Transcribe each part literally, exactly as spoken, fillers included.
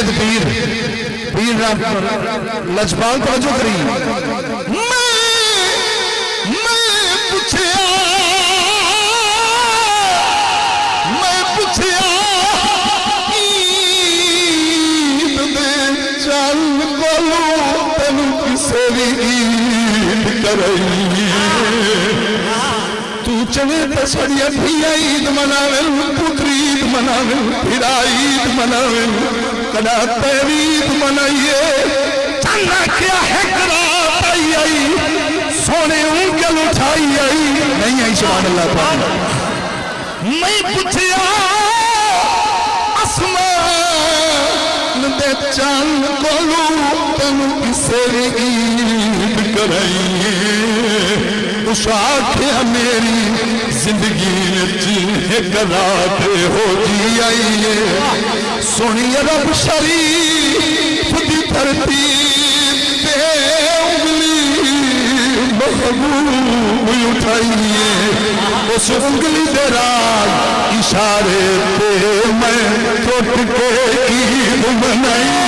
سید پیر پیر لجپال توجہ کری میں میں پوچھیا میں پوچھیا عید دے چل کولو تینو کسے بھی عید کرائی تو چلے تے سڑیا بھی عید مناویں پتری عید مناویں پھر عید مناویں کدا تیری عید منائیے چنگا کیا ہے رات آئی آئی سونے انگل اٹھائی آئی نہیں آئی سبحان اللہ تعالی میں پوچھیا آسمان دے چاند کولو تینو کسے عید کرائیے اس آنکھیں میری زندگی ایک رات ہو جی آئیے سونی رب شریف دی ترتیب پہ انگلی محبوب اٹھائیے اس انگلی دے راز اشارے پہ میں ٹوٹ کے عید منائیے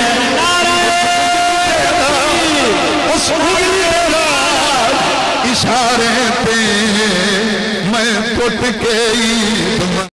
اس انگلی دے راز اشارے پہ میں ٹوٹ کے عید